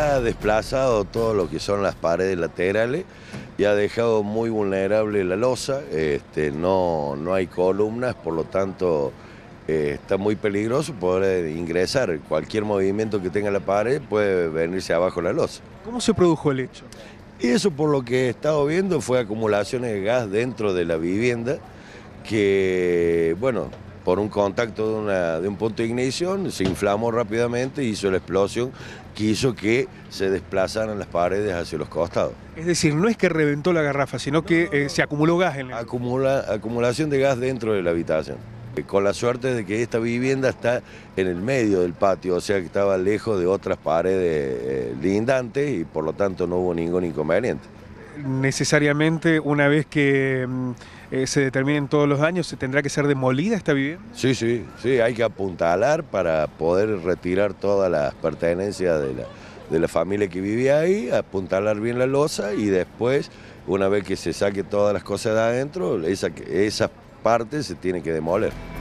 ha desplazado todo lo que son las paredes laterales y ha dejado muy vulnerable la losa. No hay columnas, por lo tanto está muy peligroso poder ingresar. Cualquier movimiento que tenga la pared puede venirse abajo la losa. ¿Cómo se produjo el hecho? Y eso, por lo que he estado viendo, fue acumulaciones de gas dentro de la vivienda que, bueno, por un contacto de un punto de ignición se inflamó rápidamente y hizo la explosión que hizo que se desplazaran las paredes hacia los costados. Es decir, no es que reventó la garrafa, sino que se acumuló gas en el... Acumulación de gas dentro de la habitación. Con la suerte de que esta vivienda está en el medio del patio, o sea que estaba lejos de otras paredes lindantes y por lo tanto no hubo ningún inconveniente. Necesariamente, una vez que se determinen todos los daños, ¿se tendrá que ser demolida esta vivienda? Sí, hay que apuntalar para poder retirar todas las pertenencias de la familia que vivía ahí, apuntalar bien la losa y después, una vez que se saque todas las cosas de adentro, esa parte se tiene que demoler.